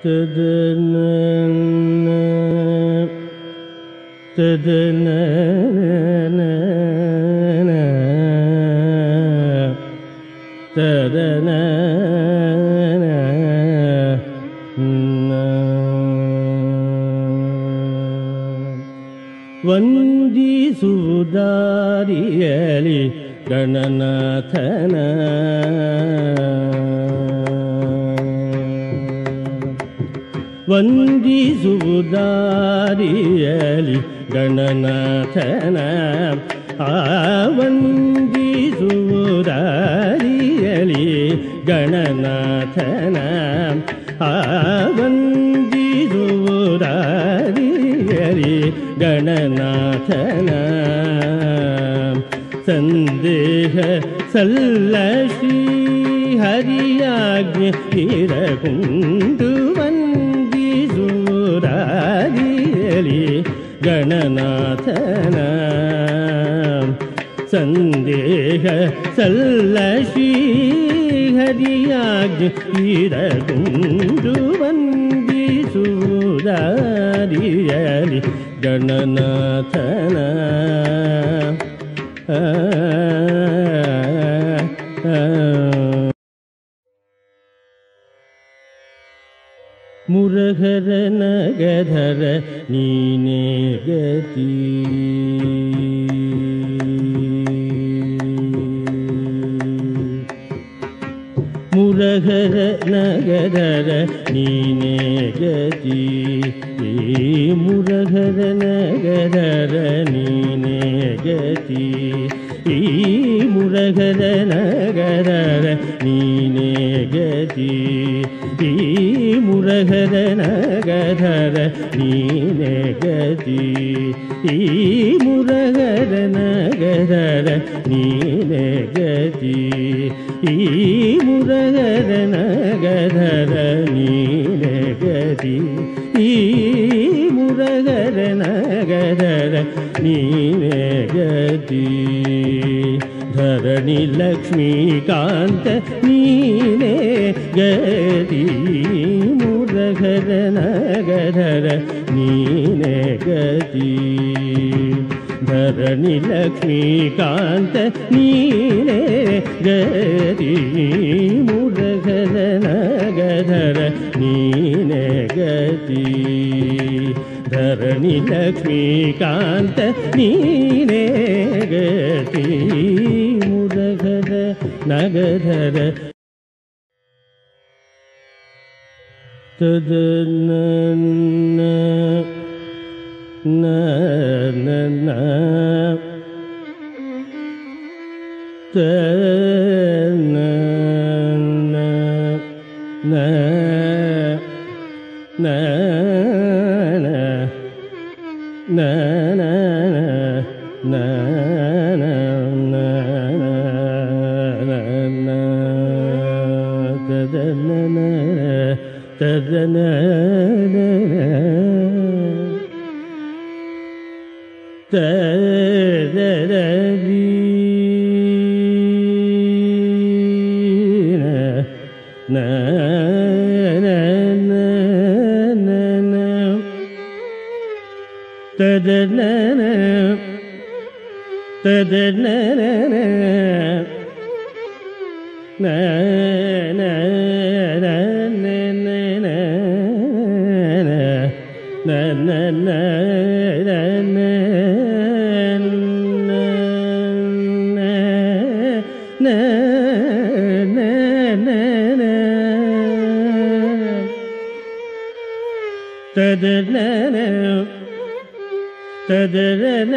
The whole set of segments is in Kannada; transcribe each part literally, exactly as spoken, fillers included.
ತದನ ತದನ ತದನ ವಂದಿಸುವುದಾರಿಯಲಿ ಗಣನಾಥನ ವಂದಿಸುವುದಾರಿಯಲಿ ಗಣನಾಥನ ಆ ವಂದಿಸುವುದಾರಿಯಲಿ ಗಣನಾಥನ ಆ ವಂದಿಸುವುದಾರಿಯಲಿ ಗಣನಾಥನ ಸಂದೇಹ ಸಲ್ಲ ಶ್ರೀ ಹರಿಯಾಜ್ಞೆ ಇರಗುಂಡು ವಂದಿಸುವುದಾರಿಯಲಿ ಗಣನಾಥನ ಸಂದೇಹ ಸಲ್ಲ ಶ್ರೀ ಹರಿಯಾಜ್ಞೆ ಇರಗುಂಡು ವಂದಿಸುವುದಾರಿಯಲಿ ಗಣನಾಥನ ಆ ಮುರಹರ ನಗಧರ ನೀನೇ ಗತಿ ಮುರಹರ ನಗಧರ ನೀನೇ ಗತಿ ಮುರಹರ ನಗಧರ ನೀನೇ ಗತಿ ಈ ಮುರಹರ ನಗಧರ ನೀನೇ ಗತಿ ಈ ಮುರಹರ ನಗಧರ ನೀನೇ ಗತಿ ಈ ಮುರಹರ ನಗಧರ ನೀನೇ ಗತಿ ಈ ಮುರಹರ ನಗಧರ ನೀನೇ ಗತಿ ಈ ಮುರಹರ ನಗಧರ ನೀನೇ ಗತಿ ಧರಣಿ ಲಕ್ಷ್ಮೀಕಾಂತ ನೀನೇ ಗತಿ ಮುರಹರ ನಗಧರ ನೀನೇ ಗತಿ ಧರಣಿ ಲಕ್ಷ್ಮೀಕಾಂತ ನೀನೇ ಗತಿ ಮುರಹರ ನಗಧರ ನೀನೇ ಗತಿ ಧರಣಿ ಲಕ್ಷ್ಮೀಕಾಂತ ನೀನೇ ಗತಿ ಮುರಹರ ನಗಧರ ತದನ ನ ನ ನ ತನ ನ ನ ನ ನ ನ ತದನ ತದನ ತದರಿ ನ ತದನ ತದನ ನ ನ ನ ನ ನ ತದನ ತದನ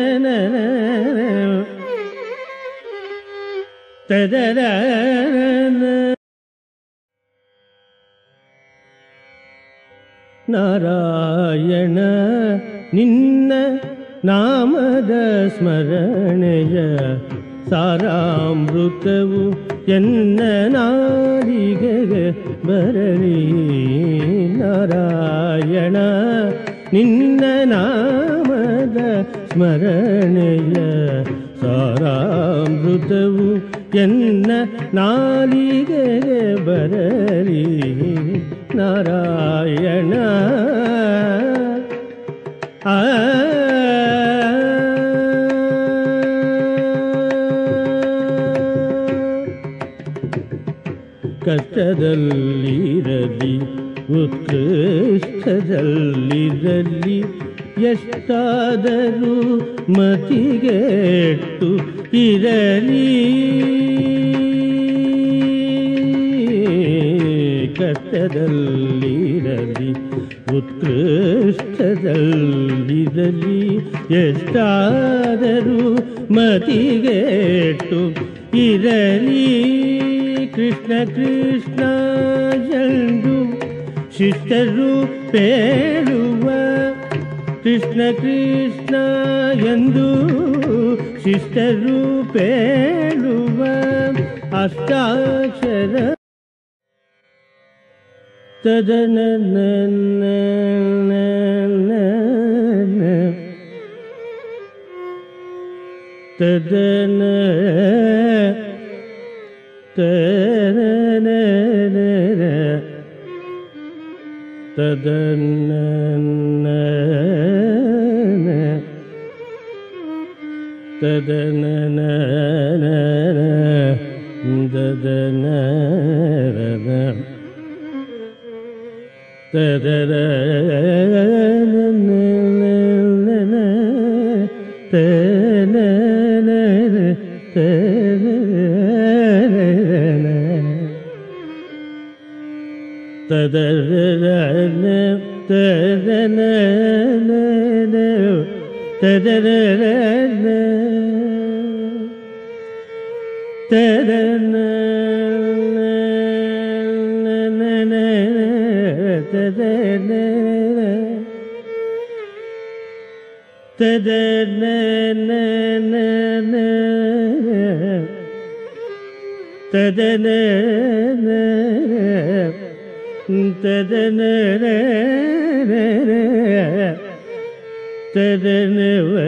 ತದನ ನಾರಾಯಣ ನಿನ್ನ ನಾಮದ ಸ್ಮರಣೆಯ ಸಾರಾಮೃತವು ಎನ್ನ ನಾಲಿಗೆಗೆ ಬರಲಿ ನಾರಾಯಣ ನಿನ್ನ ನಾಮದ ಸ್ಮರಣೆಯ ಸಾರಾಮೃತವು ಎನ್ನ ನಾಲಿಗೆಗೆ ಬರಲಿ ನಾರಾಯಣ ಕಷ್ಟದಲ್ಲಿರಲಿ ಉತ್ಕೃಷ್ಟದಲ್ಲಿರಲಿ ಎಷ್ಟಾದರೂ ಮತಿಗೆಟ್ಟು ಇರಲಿ ಕಷ್ಟದಲ್ಲಿರಲಿ ಉತ್ಕೃಷ್ಟದಲ್ಲಿರಲಿ ಎಷ್ಟಾದರೂ ಮತಿಗೆಟ್ಟು ಇರಲಿ ಕೃಷ್ಣ ಕೃಷ್ಣ ಎಂದು ಶಿಷ್ಟರು ಪೇಳುವ ಕೃಷ್ಣ ಕೃಷ್ಣ ಎಂದು ಶಿಷ್ಟರು ಪೇಳುವ ಅಷ್ಟಾಕ್ಷರ ತದನನ ತದನ ತದನ ತದನ ತದನ ದದನ ತದರ ತನ ತದರನ ತದನ ತದರನ ತದನ ತದನ ತದನ ತದನ ತದನ ತದನ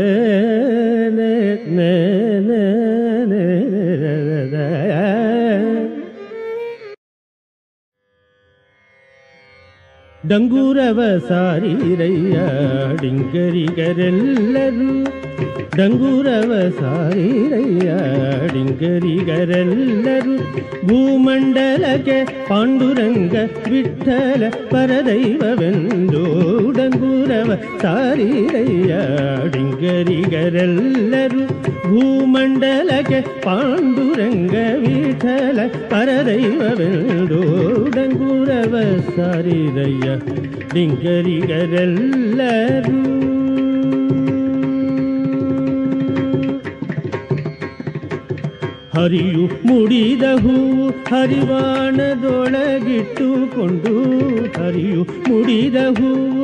ಡಂಗೂರವ ಸಾರಿರಯ್ಯ ಡಿಂಗರಿಗರೆಲ್ಲರೂ ಡಂಗೂರವ ಸಾರಿರಯ್ಯ ಡಿಂಗರಿಗರೆಲ್ಲರೂ ಭೂಮಂಡಲಕ್ಕೆ ಪಾಂಡುರಂಗ ವಿಠ್ಠಲ ಪರದೈವವೆಂದು ಡಂಗೂರವ ಸಾರಿರಯ್ಯ ಡಿಂಗರಿಗರೆಲ್ಲರೂ ಭೂಮಂಡಲಕ್ಕೆ ಪಾಂಡುರಂಗ ವಿಠ್ಠಲ ಪರದೈವವೆಂದು ಡಂಗೂರವ ಸಾರಿರಯ್ಯ ಡಿಂಗರಿಗರೆಲ್ಲರೂ ಹರಿಯು ಮುಡಿದ ಹೂವು ಹರಿವಾಣದೊಳಗಿಟ್ಟುಕೊಂಡು ಹರಿಯು ಮುಡಿದ ಹೂವು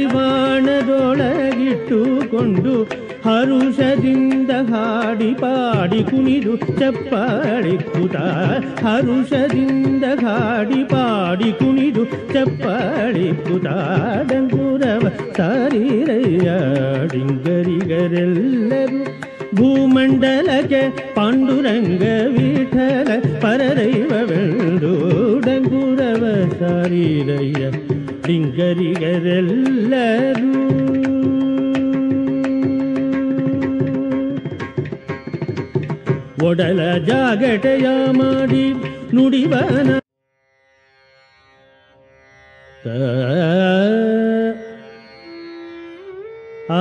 ಹರಿವಾಣದೊಳಗಿಟ್ಟುಕೊಂಡು ಹರುಷದಿಂದ ಹಾಡಿ ಪಾಡಿ ಕುಣಿದು ಚಪ್ಪಾಳಿಕ್ಕುತ ಹರುಷದಿಂದ ಹಾಡಿ ಪಾಡಿ ಕುಣಿದು ಚಪ್ಪಾಳಿಕ್ಕುತ ಡಂಗೂರವ ಸಾರಿರಯ್ಯ ಡಿಂಗರಿಗರೆಲ್ಲರೂ ಭೂಮಂಡಲಕ್ಕೆ ಪಾಂಡುರಂಗ ವಿಠಲ ಪರದೈವವೆಂದು ಡಂಗೂರವ ಸಾರಿರಯ್ಯ ಡಿಂಗರಿಗರೆಲ್ಲರೂ ಒಡಲ ಜಾಗಟೆಯ ಮಾಡಿ ನುಡಿವನ ಆ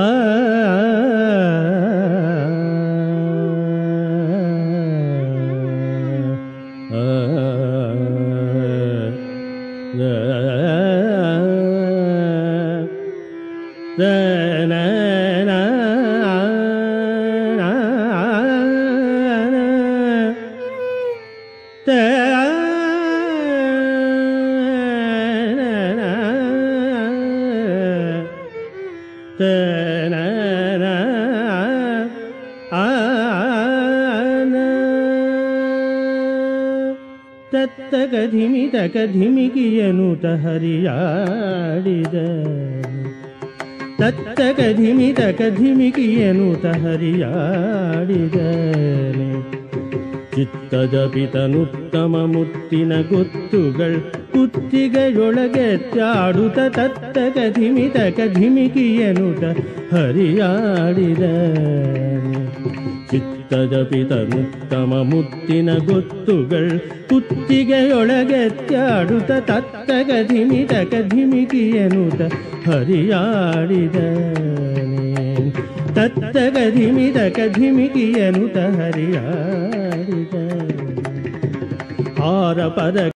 ತತ್ತಗಧಿಮಿತ ಕಧಿಮಿಕಿಯನುತ ಹರಿಯಾಡಿದ ತತ್ತಗಧಿಮಿತ ಕಧಿಮಿಕಿಯನುತ ಹರಿಯಾಡಿದನೆ ಚಿತ್ತದ ಪಿತನುತ್ತಮ ಮುತ್ತಿನ ಗೊತ್ತುಗಳು ಕುತ್ತಿಗೆಯೊಳಗೆ ಚಾಡುತ್ತ ತತ್ತಗಧಿಮಿತ ಕಧಿಮಿಕಿಯನುತ ಹರಿಯಾಡಿದನೆ ಚಿತ್ತದ ಪಿತನುತ್ತಮ ಮುತ್ತಿನ ಗೊತ್ತುಗಳ್ ಕುತ್ತಿಗೆಯೊಳಗೆತ್ಯಾಡುತ್ತ ತತ್ತಗ ಧಿಮಿತಕ ಧಿಮಿಕಿಯನುತ ಹರಿಯಾಡಿದನೇ ತತ್ತಗ ಧಿಮಿತಕ ಧಿಮಿಕಿಯನುತ ಹರಿಯಾಡಿದ ಆರ ಪದ